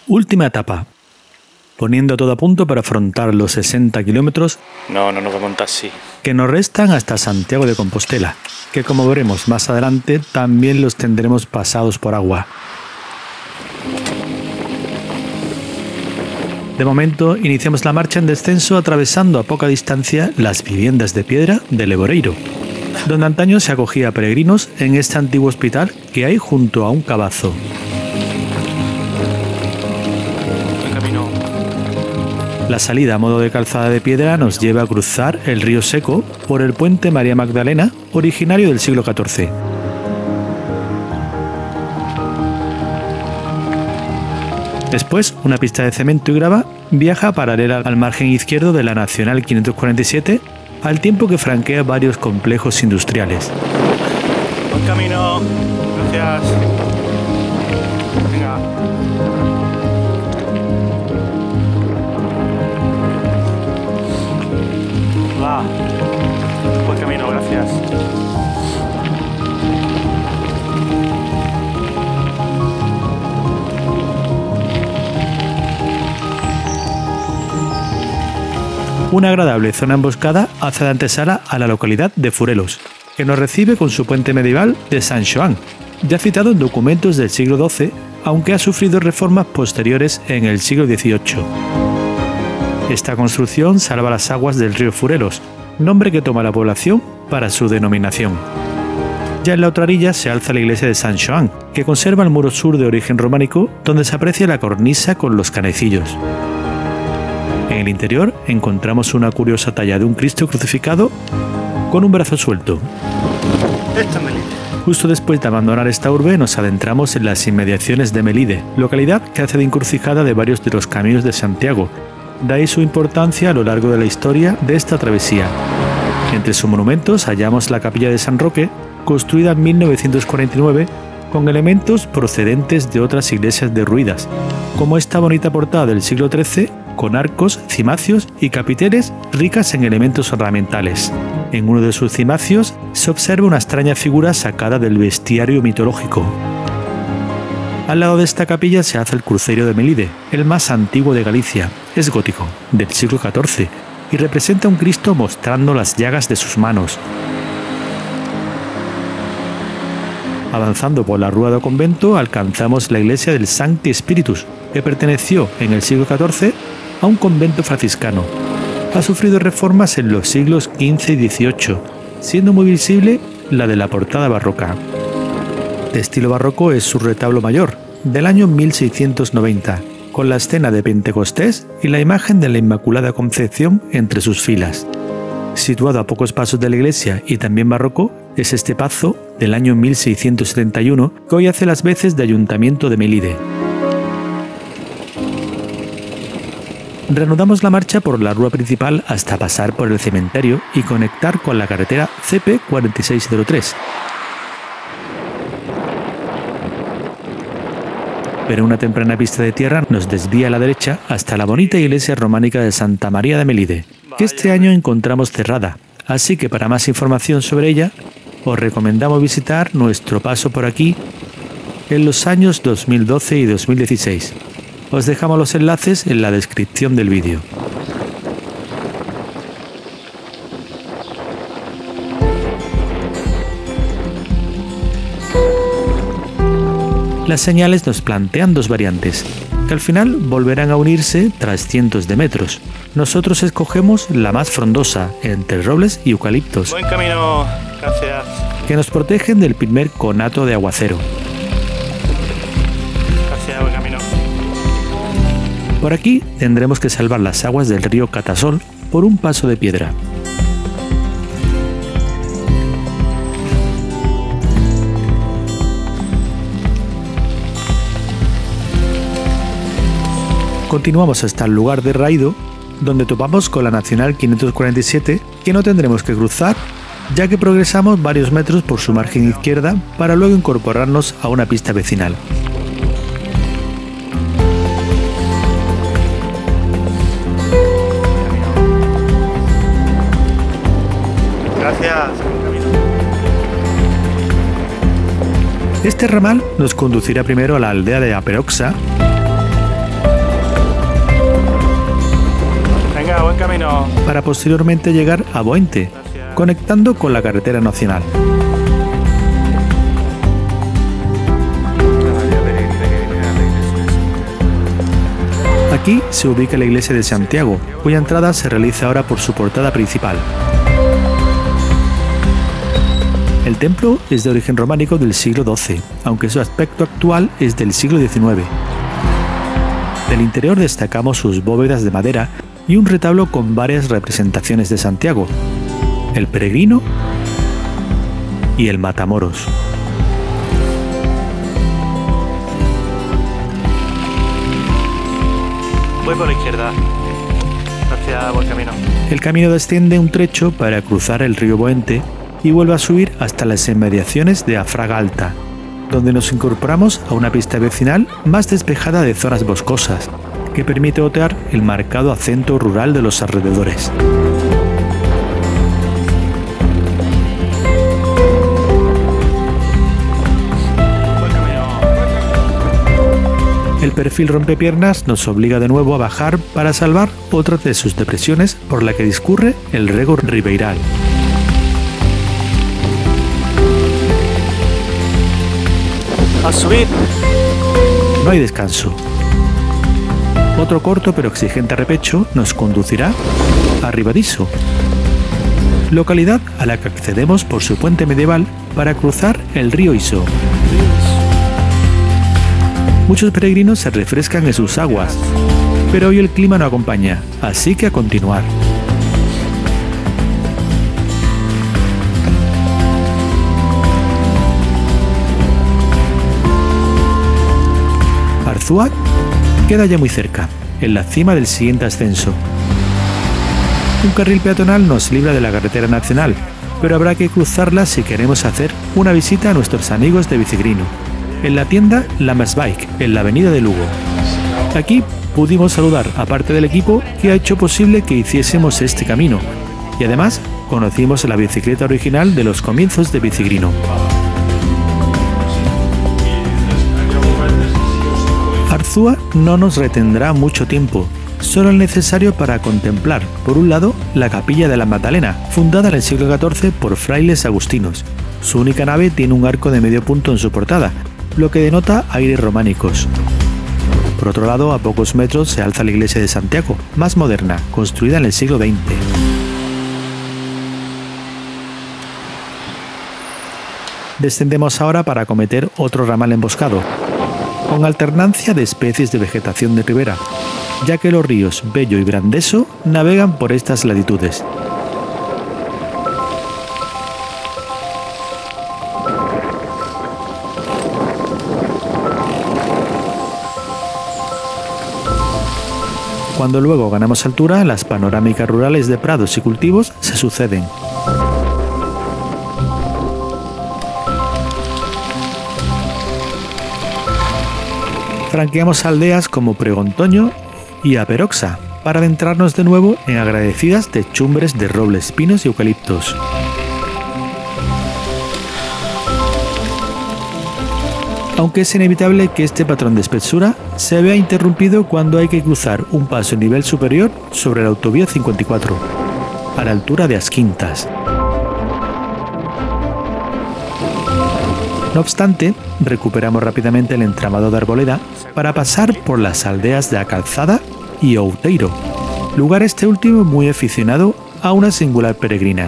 Última etapa. Poniendo todo a punto para afrontar los 60 kilómetros No va a montar así. que nos restan hasta Santiago de Compostela, que como veremos más adelante también los tendremos pasados por agua. De momento iniciamos la marcha en descenso atravesando a poca distancia las viviendas de piedra de Leboreiro, donde antaño se acogía a peregrinos en este antiguo hospital que hay junto a un cabazo. La salida a modo de calzada de piedra nos lleva a cruzar el río Seco por el puente María Magdalena, originario del siglo XIV. Después, una pista de cemento y grava viaja paralela al margen izquierdo de la Nacional 547, al tiempo que franquea varios complejos industriales. Buen camino. Gracias. Venga. Va. Buen camino, gracias. Una agradable zona emboscada hace de antesala a la localidad de Furelos, que nos recibe con su puente medieval de San Xoán, ya citado en documentos del siglo XII, aunque ha sufrido reformas posteriores en el siglo XVIII. Esta construcción salva las aguas del río Furelos, nombre que toma la población para su denominación. Ya en la otra orilla se alza la iglesia de San Xoán, que conserva el muro sur de origen románico, donde se aprecia la cornisa con los canecillos. En el interior encontramos una curiosa talla de un Cristo crucificado con un brazo suelto. Justo después de abandonar esta urbe nos adentramos en las inmediaciones de Melide, localidad que hace de encrucijada de varios de los caminos de Santiago. De ahí su importancia a lo largo de la historia de esta travesía. Entre sus monumentos hallamos la capilla de San Roque, construida en 1949, con elementos procedentes de otras iglesias derruidas, como esta bonita portada del siglo XIII, con arcos, cimacios y capiteles ricas en elementos ornamentales. En uno de sus cimacios se observa una extraña figura sacada del bestiario mitológico. Al lado de esta capilla se alza el crucerio de Melide, el más antiguo de Galicia. Es gótico, del siglo XIV, y representa a un Cristo mostrando las llagas de sus manos. Avanzando por la rúa do convento alcanzamos la iglesia del Sancti Spiritus, que perteneció en el siglo XIV a un convento franciscano. Ha sufrido reformas en los siglos XV y XVIII, siendo muy visible la de la portada barroca. De estilo barroco es su retablo mayor, del año 1690, con la escena de Pentecostés y la imagen de la Inmaculada Concepción entre sus filas. Situado a pocos pasos de la iglesia y también barroco, es este pazo del año 1671 que hoy hace las veces de ayuntamiento de Melide. Reanudamos la marcha por la rúa principal hasta pasar por el cementerio y conectar con la carretera CP 4603. Pero una temprana pista de tierra nos desvía a la derecha hasta la bonita iglesia románica de Santa María de Melide, que este año encontramos cerrada, así que para más información sobre ella, os recomendamos visitar nuestro paso por aquí en los años 2012 y 2016. Os dejamos los enlaces en la descripción del vídeo. Las señales nos plantean dos variantes, que al final volverán a unirse tras cientos de metros. Nosotros escogemos la más frondosa, entre robles y eucaliptos. Buen camino, gracias. Que nos protegen del primer conato de aguacero. Gracias, buen camino. Por aquí tendremos que salvar las aguas del río Catasol por un paso de piedra. Continuamos hasta el lugar de Raído, donde topamos con la Nacional 547, que no tendremos que cruzar, ya que progresamos varios metros por su margen izquierda para luego incorporarnos a una pista vecinal. Gracias. Este ramal nos conducirá primero a la aldea de Aperoxa, camino. para posteriormente llegar a Boente, Gracias. conectando con la carretera nacional. Aquí se ubica la iglesia de Santiago, cuya entrada se realiza ahora por su portada principal. El templo es de origen románico del siglo XII, aunque su aspecto actual es del siglo XIX. Del interior destacamos sus bóvedas de madera y un retablo con varias representaciones de Santiago, el peregrino y el matamoros. Voy por la izquierda. Gracias, buen camino. El camino desciende un trecho para cruzar el río Boente y vuelve a subir hasta las inmediaciones de Afraga Alta, donde nos incorporamos a una pista vecinal más despejada de zonas boscosas, que permite otear el marcado acento rural de los alrededores. Buen camino. El perfil rompepiernas nos obliga de nuevo a bajar para salvar otra de sus depresiones por la que discurre el Rego Ribeiral. A subir. No hay descanso. Otro corto pero exigente repecho nos conducirá a Ribadiso, localidad a la que accedemos por su puente medieval para cruzar el río Iso. Muchos peregrinos se refrescan en sus aguas, pero hoy el clima no acompaña, así que a continuar. Arzúa queda ya muy cerca, en la cima del siguiente ascenso. Un carril peatonal nos libra de la carretera nacional, pero habrá que cruzarla si queremos hacer una visita a nuestros amigos de Bicigrino, en la tienda Lamas Bike, en la avenida de Lugo. Aquí pudimos saludar a parte del equipo que ha hecho posible que hiciésemos este camino, y además conocimos la bicicleta original de los comienzos de Bicigrino. Arzúa no nos retendrá mucho tiempo, solo el necesario para contemplar, por un lado, la capilla de la Magdalena, fundada en el siglo XIV por frailes agustinos. Su única nave tiene un arco de medio punto en su portada, lo que denota aires románicos. Por otro lado, a pocos metros se alza la iglesia de Santiago, más moderna, construida en el siglo XX. Descendemos ahora para acometer otro ramal emboscado, con alternancia de especies de vegetación de ribera, ya que los ríos Bello y Brandeso navegan por estas latitudes. Cuando luego ganamos altura, las panorámicas rurales de prados y cultivos se suceden. Franqueamos aldeas como Pregontoño y Aperoxa para adentrarnos de nuevo en agradecidas techumbres de robles, pinos y eucaliptos. Aunque es inevitable que este patrón de espesura se vea interrumpido cuando hay que cruzar un paso en nivel superior sobre la autovía 54, a la altura de Asquintas. No obstante, recuperamos rápidamente el entramado de Arboleda para pasar por las aldeas de Acalzada y Outeiro, lugar este último muy aficionado a una singular peregrina.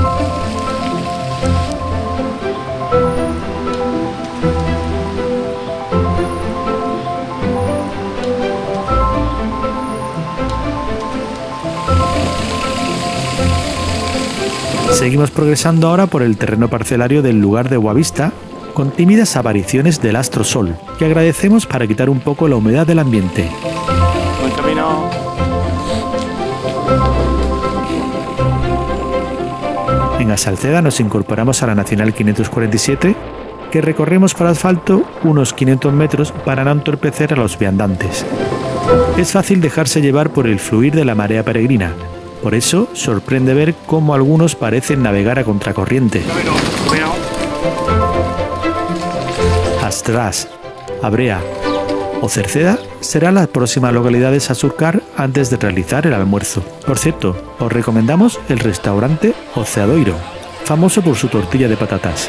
Seguimos progresando ahora por el terreno parcelario del lugar de Boavista, con tímidas apariciones del astro sol, que agradecemos para quitar un poco la humedad del ambiente. Buen camino. En Asalceda nos incorporamos a la Nacional 547, que recorremos por asfalto unos 500 metros para no entorpecer a los viandantes. Es fácil dejarse llevar por el fluir de la marea peregrina, por eso sorprende ver cómo algunos parecen navegar a contracorriente. Camino. Astraz, Abrea o Cerceda serán las próximas localidades a surcar antes de realizar el almuerzo. Por cierto, os recomendamos el restaurante Oceadoiro, famoso por su tortilla de patatas.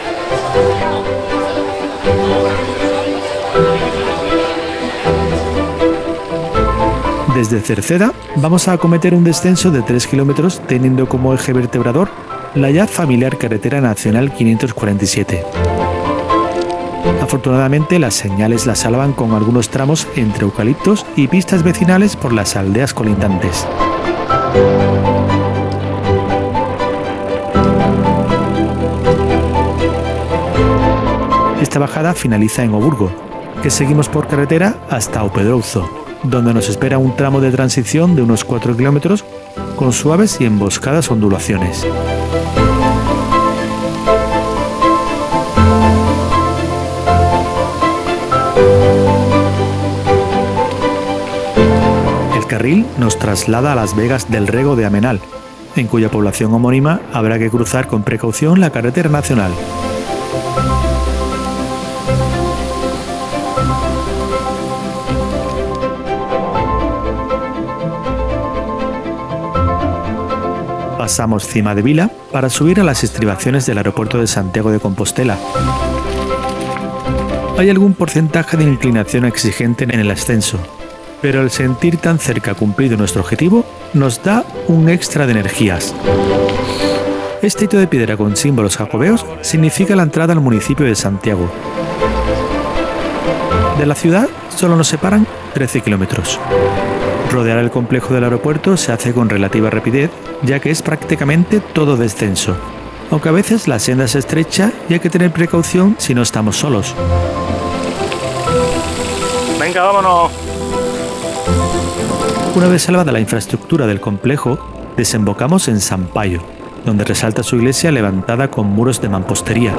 Desde Cerceda vamos a acometer un descenso de 3 kilómetros teniendo como eje vertebrador la ya familiar carretera nacional 547. Afortunadamente las señales las salvan con algunos tramos entre eucaliptos y pistas vecinales por las aldeas colindantes. Esta bajada finaliza en Oburgo, que seguimos por carretera hasta Opedrouzo, donde nos espera un tramo de transición de unos 4 kilómetros con suaves y emboscadas ondulaciones. El carril nos traslada a Las Vegas del Rego de Amenal, en cuya población homónima habrá que cruzar con precaución la carretera nacional. Pasamos Cima de Vila para subir a las estribaciones del aeropuerto de Santiago de Compostela. Hay algún porcentaje de inclinación exigente en el ascenso, pero al sentir tan cerca cumplido nuestro objetivo, nos da un extra de energías. Este hito de piedra con símbolos jacobeos significa la entrada al municipio de Santiago. De la ciudad solo nos separan 13 kilómetros. Rodear el complejo del aeropuerto se hace con relativa rapidez, ya que es prácticamente todo descenso, aunque a veces la senda es estrecha y hay que tener precaución si no estamos solos. Venga, vámonos. Una vez salvada la infraestructura del complejo, desembocamos en San Payo, donde resalta su iglesia levantada con muros de mampostería.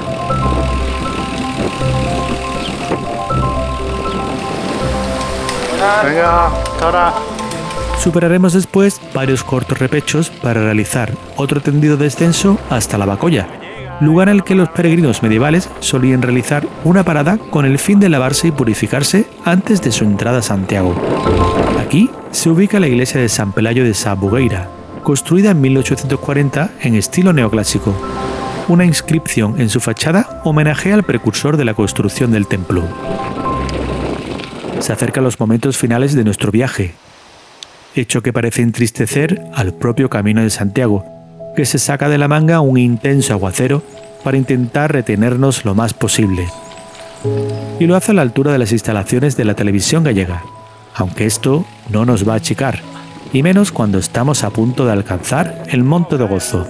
Venga, hasta ahora. Superaremos después varios cortos repechos para realizar otro tendido descenso hasta la Bacolla, lugar en el que los peregrinos medievales solían realizar una parada con el fin de lavarse y purificarse antes de su entrada a Santiago. Aquí se ubica la iglesia de San Pelayo de Sabugueira, construida en 1840 en estilo neoclásico. Una inscripción en su fachada homenajea al precursor de la construcción del templo. Se acercan los momentos finales de nuestro viaje, hecho que parece entristecer al propio Camino de Santiago, que se saca de la manga un intenso aguacero para intentar retenernos lo más posible. Y lo hace a la altura de las instalaciones de la televisión gallega, aunque esto no nos va a achicar, y menos cuando estamos a punto de alcanzar el Monte de Gozo.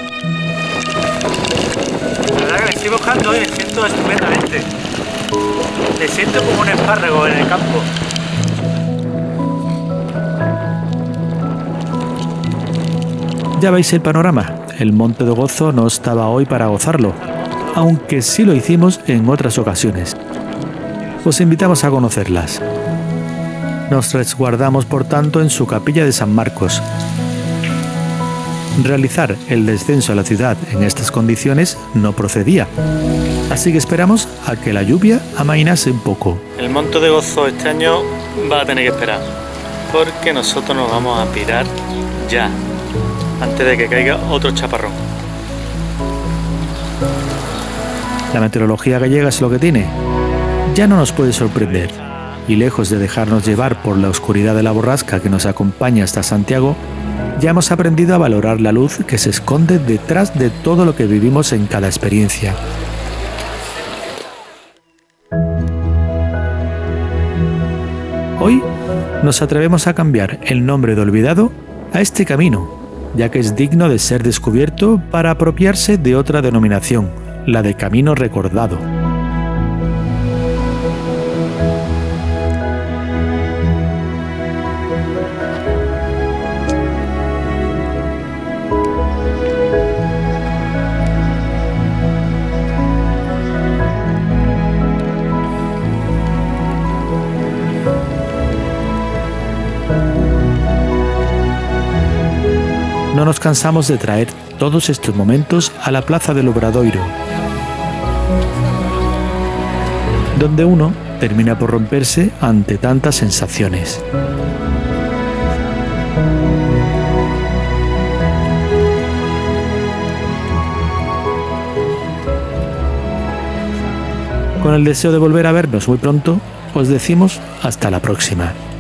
La verdad que me estoy buscando y me siento estupendamente. Me siento como un espárrago en el campo. Ya veis el panorama, el Monte de Gozo no estaba hoy para gozarlo, aunque sí lo hicimos en otras ocasiones. Os invitamos a conocerlas. Nos resguardamos por tanto en su capilla de San Marcos. Realizar el descenso a la ciudad en estas condiciones no procedía, así que esperamos a que la lluvia amainase un poco. El Monte de Gozo este año va a tener que esperar, porque nosotros nos vamos a pirar ya, antes de que caiga otro chaparrón. La meteorología gallega es lo que tiene. Ya no nos puede sorprender, y lejos de dejarnos llevar por la oscuridad de la borrasca que nos acompaña hasta Santiago, ya hemos aprendido a valorar la luz que se esconde detrás de todo lo que vivimos en cada experiencia. Hoy nos atrevemos a cambiar el nombre de olvidado a este camino, ya que es digno de ser descubierto para apropiarse de otra denominación, la de camino recordado. No nos cansamos de traer todos estos momentos a la plaza del Obradoiro, donde uno termina por romperse ante tantas sensaciones. Con el deseo de volver a vernos muy pronto, os decimos hasta la próxima.